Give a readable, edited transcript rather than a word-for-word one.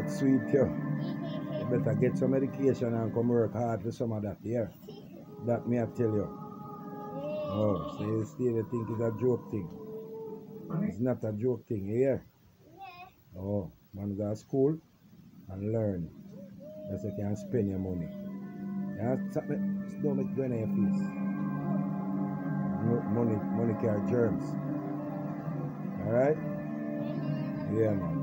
That's sweet, yo. You better get some medication and come work hard for some of that, yeah. That me I tell you. Oh, so you still think it's a joke thing. It's not a joke thing, yeah. Oh, man go to school and learn. That's you can spend your money. Yeah, don't make going in your face. Money carry germs. Alright? Yeah, man.